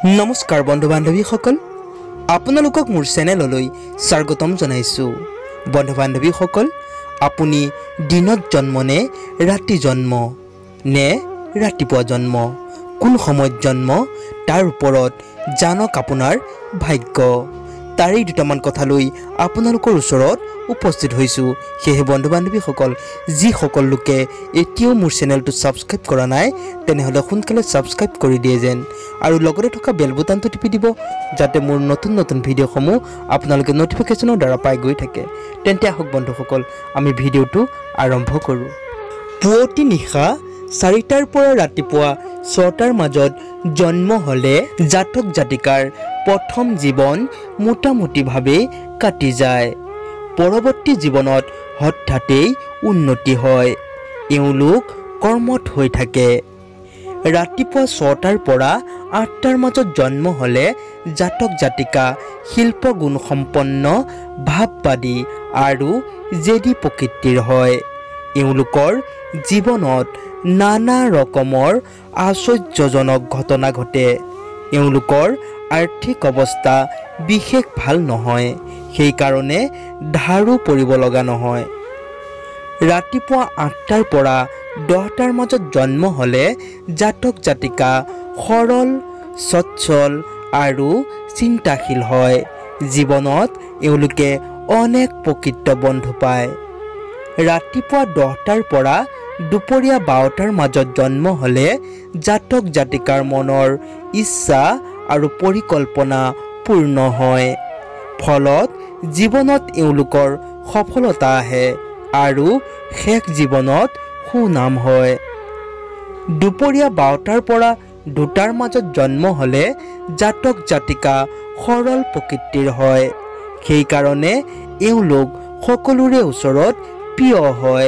নমস্কাৰ বন্ধু বান্ধৱীসকল, আপোনালোকক মোৰ চেনেললৈ স্বাগতম জনাইছোঁ। বন্ধু বান্ধৱীসকল, আপুনি দিনত জন্ম নে ৰাতি জন্ম নে ৰাতিপুৱা জন্ম, কোন সময়ত জন্ম তাৰ ওপৰত জানক আপোনাৰ ভাগ্য। তাৰে দুটামান কথা লৈ আপোনালোকৰ ওচৰত উপস্থিত হৈছোঁ। সেয়েহে বন্ধু বান্ধৱীসকল, যিসকল লোকে এতিয়াও মোৰ চেনেলটো ছাবস্ক্ৰাইব কৰা নাই তেনেহ'লে সোনকালে ছাবস্ক্ৰাইব কৰি দিয়ে যেন, আৰু লগতে থকা বেল বুটামটো টিপি দিব যাতে মোৰ নতুন নতুন ভিডিঅ'সমূহ আপোনালোকে ন'টিফিকেশ্যনৰ দ্বাৰা পাই গৈ থাকে। তেন্তে আহক বন্ধুসকল, আমি ভিডিঅ'টো আৰম্ভ কৰোঁ। পুৱতি নিশা 4টাৰ পৰা ৰাতিপুৱা 6টাৰ মাজত জন্ম হ'লে জাতক জাতিকাৰ প্ৰথম জীৱন মোটামুটিভাৱে কাটি যায়। পৰৱৰ্তী জীৱনত হঠাতেই উন্নতি হয়। এওঁলোক কৰ্মঠ হৈ থাকে। ৰাতিপুৱা 6টাৰ পৰা 8টাৰ মাজত জন্ম হ'লে জাতক জাতিকা শিল্পগুণসম্পন্ন, ভাৱবাদী আৰু জেদী প্ৰকৃতিৰ হয়। এওঁলোকৰ জীৱনত নানা ৰকমৰ আশ্চৰ্যজনক ঘটনা ঘটে। এওঁলোকৰ আৰ্থিক অৱস্থা বিশেষ ভাল নহয়, সেইকাৰণে ধাৰো পৰিব লগা নহয়। ৰাতিপুৱা 8টাৰ পৰা 10টাৰ মাজত জন্ম হ'লে জাতক জাতিকা সৰল, সচ্ছল আৰু চিন্তাশীল হয়। জীৱনত এওঁলোকে অনেক প্ৰকৃত বন্ধু পায়। ৰাতিপুৱা 10টাৰ পৰা দুপৰীয়া 12টাৰ মাজত জন্ম হ'লে জাতক জাতিকাৰ মনৰ ইচ্ছা আৰু পৰিকল্পনা পূৰ্ণ হয়। ফলত জীৱনত এওঁলোকৰ সফলতা আহে আৰু শেষ জীৱনত সুনাম হয়। দুপৰীয়া 12টাৰ পৰা 2টাৰ মাজত জন্ম হ'লে জাতক জাতিকা সৰল প্ৰকৃতিৰ হয়। সেইকাৰণে এওঁলোক সকলোৰে ওচৰত প্ৰিয় হয়।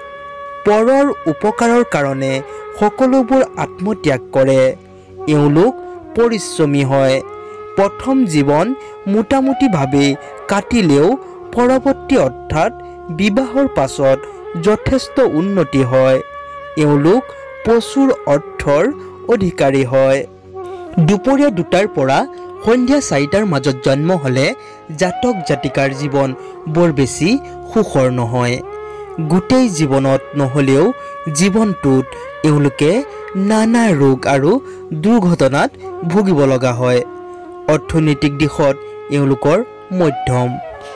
পৰৰ উপকাৰৰ কাৰণে সকলোবোৰ আত্মত্যাগ কৰে। এওঁলোক পৰিশ্ৰমী হয়। প্ৰথম জীৱন মোটামুটিভাৱে কাটিলেও পৰৱৰ্তী অৰ্থাৎ বিবাহৰ পাছত যথেষ্ট উন্নতি হয়। এওঁলোক প্ৰচুৰ অৰ্থৰ অধিকাৰী হয়। দুপৰীয়া 2টাৰ পৰা সন্ধিয়া 4টাৰ মাজত জন্ম হ'লে জাতক জাতিকাৰ জীৱন বৰ বেছি সুখৰ নহয়। গোটেই জীৱনত নহ'লেও জীৱনটোত এওঁলোকে নানা ৰোগ আৰু দুৰ্ঘটনাত ভুগিব লগা হয়। অৰ্থনৈতিক দিশত এওঁলোকৰ মধ্যম।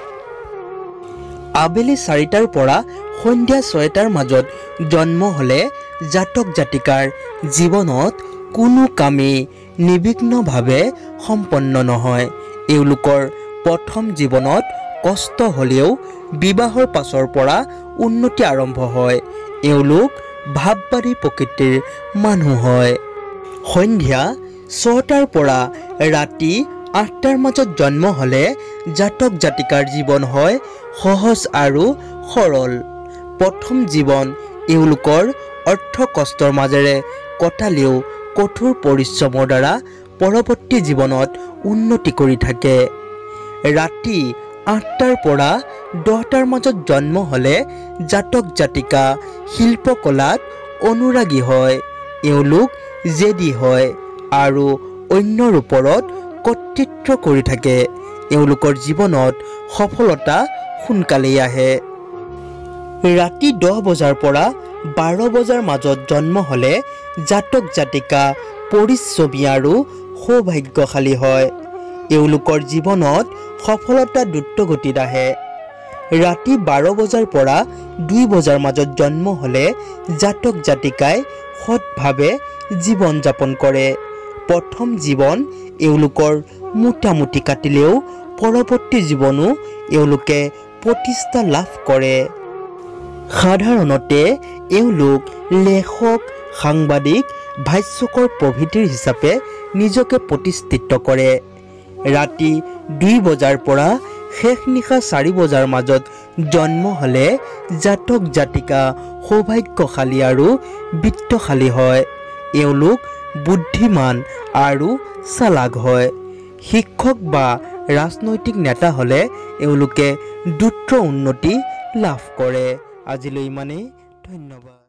আবেলি 4টাৰ পৰা সন্ধিয়া 6টাৰ মাজত জন্ম হ'লে জাতক জাতিকাৰ জীৱনত কোনো কামেই নিৰ্বিঘ্নভাৱে সম্পন্ন নহয়। এওঁলোকৰ প্ৰথম জীৱনত কষ্ট হ'লেও বিবাহৰ পাছৰ পৰা উন্নতি আৰম্ভ হয়। এওঁলোক ভাৱবাদী প্ৰকৃতিৰ মানুহ হয়। সন্ধিয়া 6টাৰ পৰা ৰাতি 8টাৰ মাজত জন্ম হ'লে জাতক জাতিকাৰ জীৱন হয় সহজ আৰু সৰল। প্ৰথম জীৱন এওঁলোকৰ অৰ্থ কষ্টৰ মাজেৰে কটালেও কঠোৰ পৰিশ্ৰমৰ দ্বাৰা পৰৱৰ্তী জীৱনত উন্নতি কৰি থাকে। ৰাতি 8টাৰ পৰা 10টাৰ মাজত জন্ম হ'লে জাতক জাতিকা শিল্পকলাত অনুৰাগী হয়। এওঁলোক জেদী হয় আৰু অন্যৰ ওপৰত কৰ্তৃত্ব কৰি থাকে। এওঁলোকৰ জীৱনত সফলতা সোনকালেই আহে। ৰাতি 10 বজাৰ পৰা 12 বজাৰ মাজত জন্ম হ'লে জাতক জাতিকা পৰিশ্ৰমী আৰু সৌভাগ্যশালী হয়। এওঁলোকৰ জীৱনত সফলতা দ্ৰুতগতিত আহে। ৰাতি 12 বজাৰ পৰা 2 বজাৰ মাজত জন্ম হ'লে জাতক জাতিকাই সৎভাৱে জীৱন যাপন কৰে। প্ৰথম জীৱন এওঁলোকৰ মোটামুটি কাটিলেও পৰৱৰ্তী জীৱনো এওঁলোকে প্ৰতিষ্ঠা লাভ কৰে। সাধাৰণতে এওঁলোক লেখক, সাংবাদিক, ভাষ্যকৰ প্ৰভৃতিৰ হিচাপে নিজকে প্ৰতিষ্ঠিত কৰে। ৰাতি 2 বজাৰ পৰা শেষ নিশা 4 বজাৰ মাজত জন্ম হ'লে জাতক জাতিকা সৌভাগ্যশালী আৰু বিত্তশালী হয়। এওঁলোক বুদ্ধিমান আৰু চালাক হয়। শিক্ষক বা ৰাজনৈতিক নেতা হ'লে এওঁলোকে দ্ৰুত উন্নতি লাভ কৰে। আজিলৈ ইমানেই, ধন্যবাদ।